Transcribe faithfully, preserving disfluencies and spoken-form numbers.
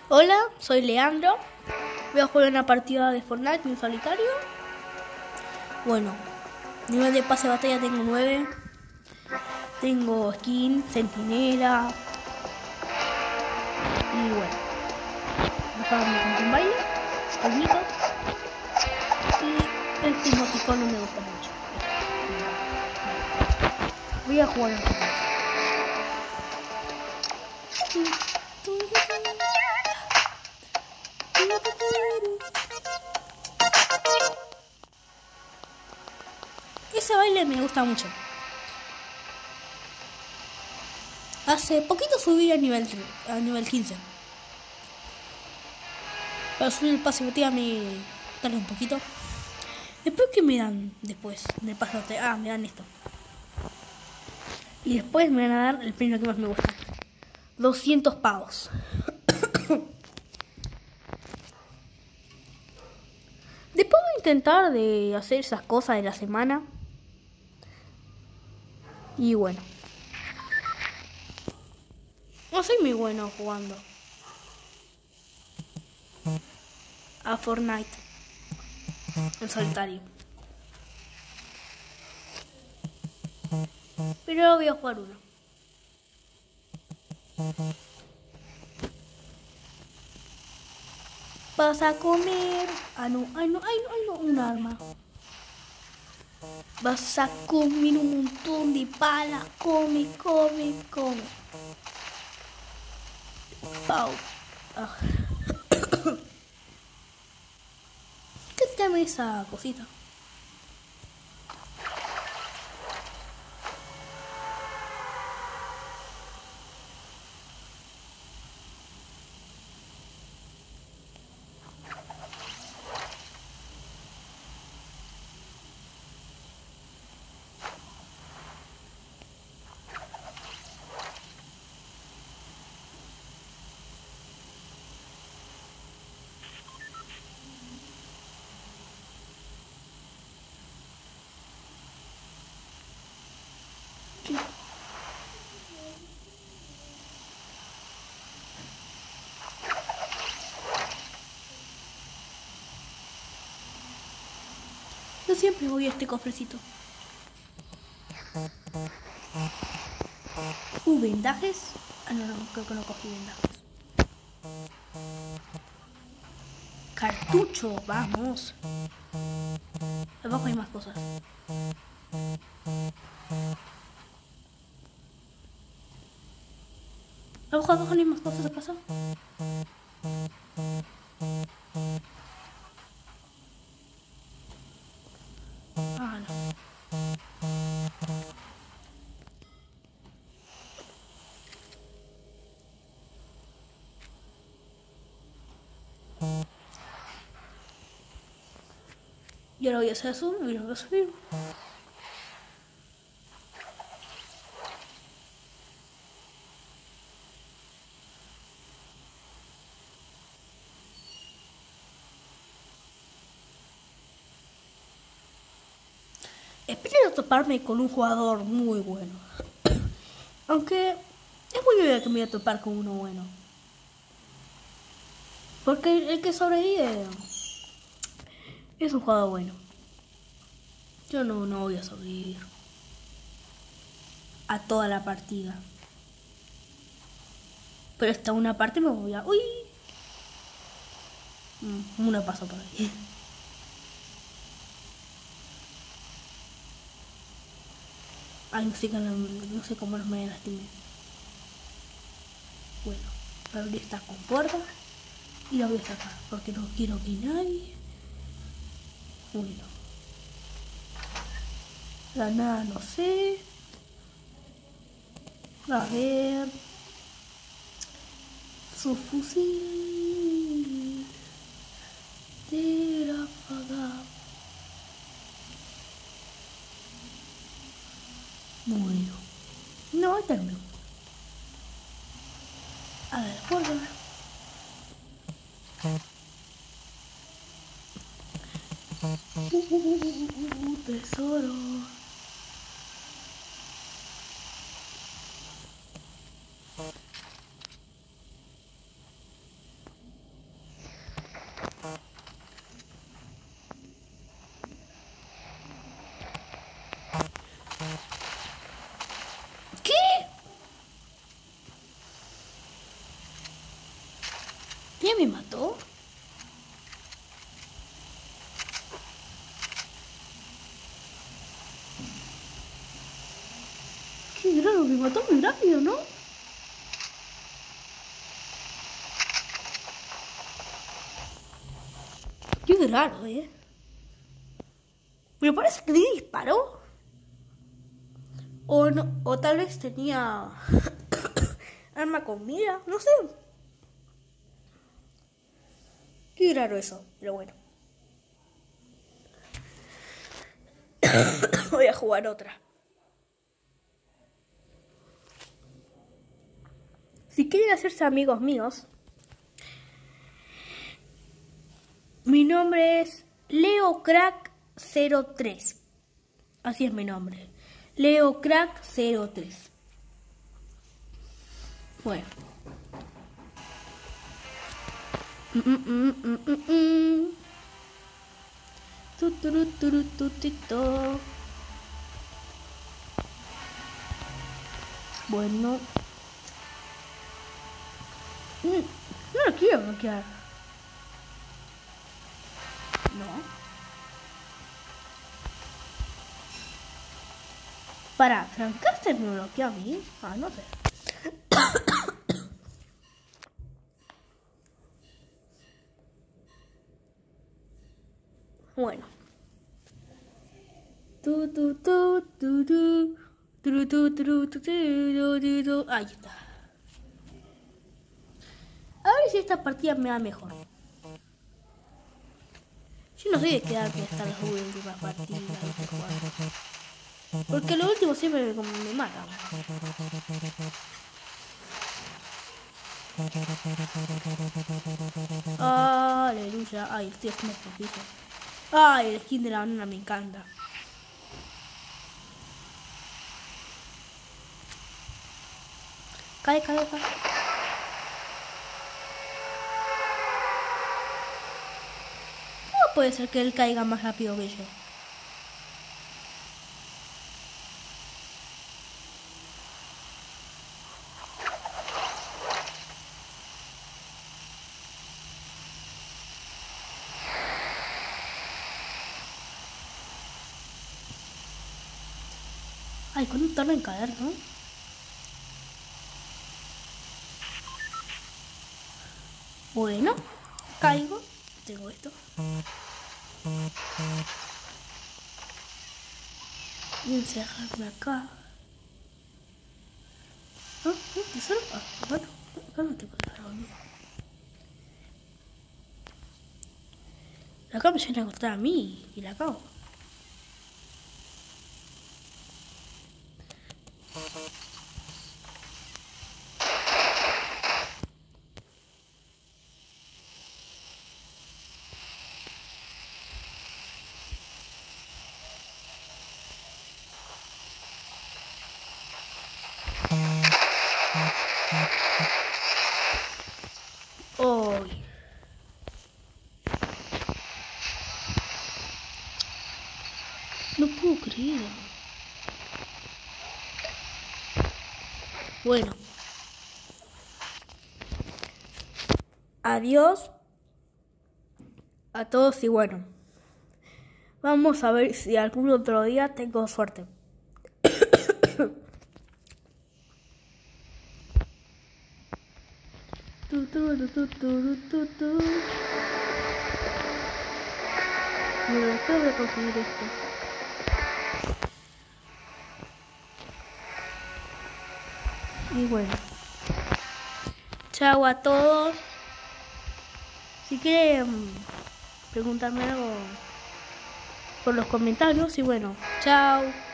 Hola, soy Leandro. Voy a jugar una partida de Fortnite en solitario. Bueno, nivel de pase de batalla tengo nueve. Tengo skin, centinela. Y bueno, acá me compré un baile, palmitos. Y este emoticón no me gusta mucho. Voy a jugar a Fortnite. Ese baile me gusta mucho. Hace poquito subí a nivel, a nivel quince. Para subir el pase de batalla me tarda un poquito. Después, ¿qué me dan después del pase de batalla? Ah, me dan esto. Y después me van a dar el premio que más me gusta. doscientos pavos. Después voy a intentar de hacer esas cosas de la semana. Y bueno. No soy muy bueno jugando a Fortnite en solitario. Pero voy a jugar uno. Vas a comer. Ah, no, ay, no, ay, no, ay, no, un arma. Vas a comer un montón de palas. Come, come, come. Pau. Ah. ¿Qué se llama esa cosita? Yo siempre voy a este cofrecito. Uh, vendajes. Ah, no, no, creo que no cogí vendajes. Cartucho, vamos. Abajo hay más cosas. Abajo, abajo no hay más cosas, ¿acaso? Ah, no. Y ahora voy a hacer zoom y lo voy a subir. Espero toparme con un jugador muy bueno. Aunque es muy obvio que me voy a topar con uno bueno. Porque el que sobrevive es un jugador bueno. Yo no, no voy a sobrevivir a toda la partida. Pero esta una parte me voy a... ¡Uy! Mm, una pasó por ahí. Ay, no sé, no sé cómo nos me lastimé. Bueno, voy a abrir esta compuerta y la voy a sacar porque no quiero que nadie... Bueno. La nada, no sé. A ver. Su fusil de ráfaga. Bueno. No, esta no me gusta. A ver, por ver. Uh, uh, uh, uh, uh, tesoro. ¿Quién me mató? Qué raro, me mató muy rápido, ¿no? Qué raro, ¿eh? Me parece que le disparó. O, no, o tal vez tenía arma con mira, no sé. Qué raro eso, pero bueno. Voy a jugar otra. Si quieren hacerse amigos míos, mi nombre es LeoCrack cero tres. Así es mi nombre. LeoCrack cero tres. Bueno. Mm, mm, mm, mm, mm. Tu, turu, turu, tu, ti, to. Bueno. Mm, no lo quiero bloquear. No. Para, ¿Francaster me bloqueó a mí? Ah, no sé. Bueno. Tu, tu, tu, tu, tu. Tu, tu, tu, tu, tu, tu, tu. Ahí está. A ver si esta partida me va mejor. Yo no sé de quedarme hasta las últimas partidas. Porque lo último siempre me, me matan. Aleluya. Ay, estoy haciendo poquito. Ay, el skin de la banana me encanta. Cae, cae, cae. ¿Cómo puede ser que él caiga más rápido que yo? Ay, ¿cuánto tarda en caer, no? Bueno, caigo. Tengo esto. Y encerrarme acá. ¿No? ¿No? ¿Tesoro? Ah, bueno, acá no tengo tesoro, amigo. Acá me viene a encontrar a mí y la cago. Hoy. No puedo creer. Bueno. Adiós a todos y bueno. Vamos a ver si algún otro día tengo suerte. Tu, tu, tu, tu, tu, tu, tu. Bueno, acabo de conseguir esto. Y bueno. Chao a todos. Si quieren preguntarme algo por los comentarios y bueno, chao.